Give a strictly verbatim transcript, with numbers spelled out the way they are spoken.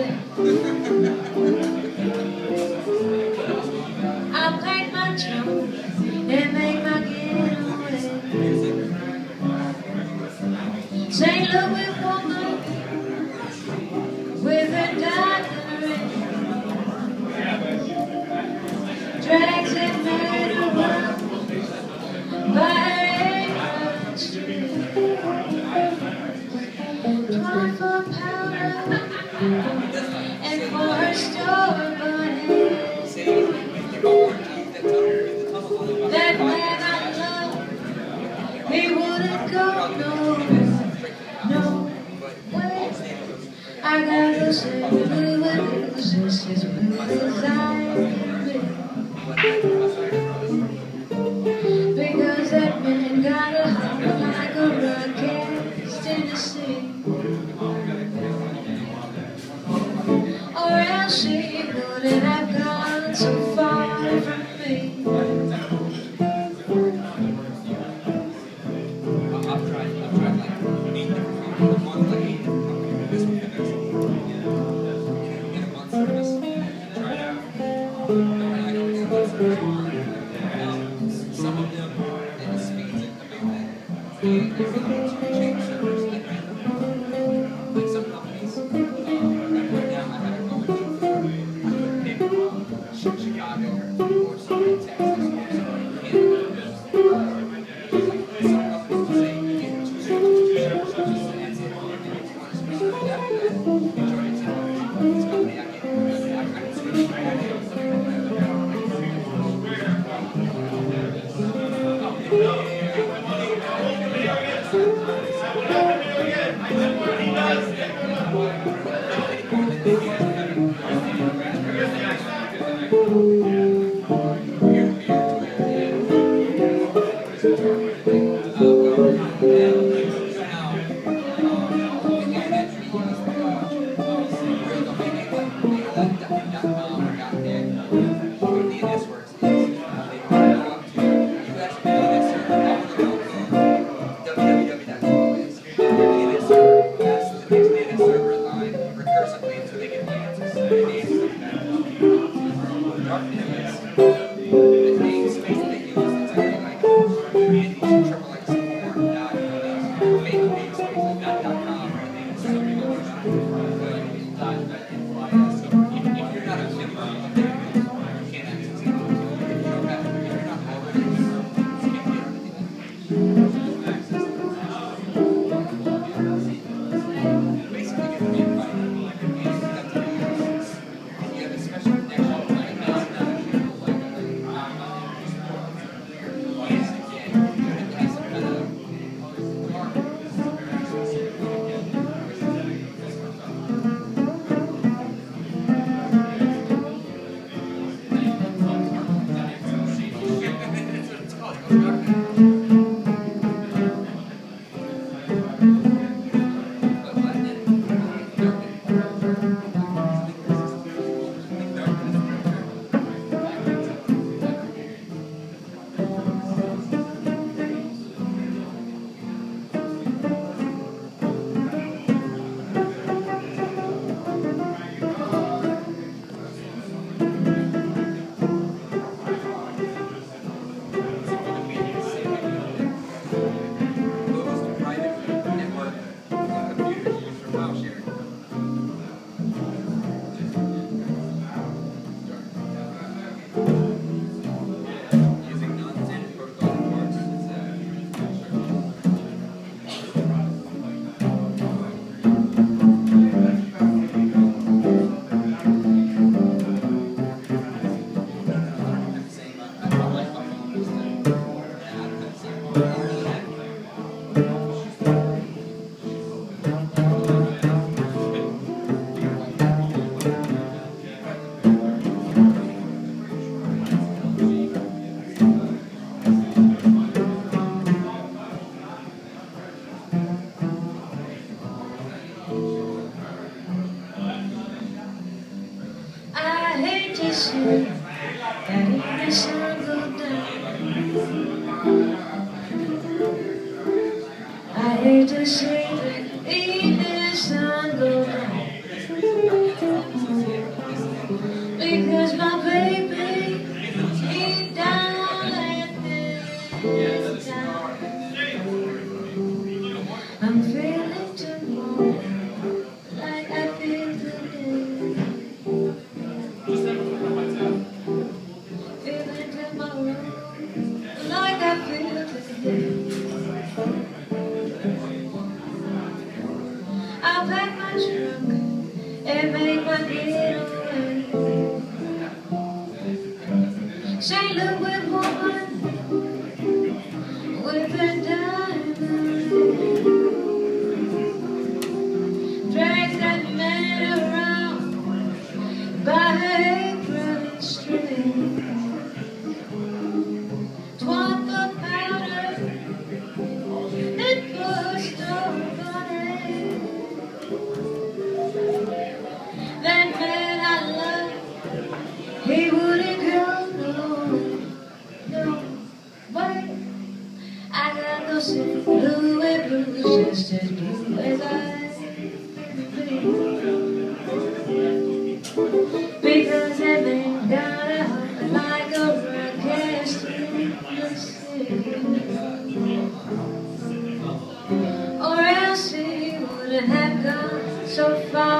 I'll pack my trunk and make my getaway. Saint Louis woman with her diamond ring drags that man around by her apron string. Twenty for powder and for her store-bought head. That man I love, he wouldn't go nowhere, no way. I gotta say blue and just as blue as I can be. Because that man got a heart like a rocket in the sea. Or else he wouldn't have gone so far from me. I've tried, I've tried like eight different films. One like eight different films. This one connects to in a month service. Try it out. No, I know it's a month service. Um, some of them, it speeds it a big thing. You can change servers at random. Like some companies, uh, like right now I have it going to maybe Chicago or somewhere in Texas or somewhere in Canada. see that the sun go down. I hate to see the evening sun go down. and make my getaway. Saint Louis woman with a diamond drags that man around by her apron and string. Twat the powder that pushed her body. That man I love, he wouldn't go no, no way. I got those Saint Louis blues, just as blue as I can be. Because that man got a heart like a rocket in the city. Or else he wouldn't have gone so far.